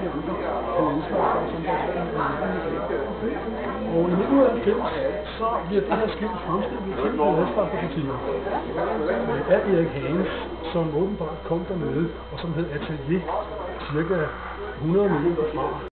forskellige andre mennesker, som der og i 1990 så bliver det her skilt fuldstændig til adstraffepartiet af Erik Hanes, som åbenbart kom dernede, og som hed Atelier cirka 100 meter fra.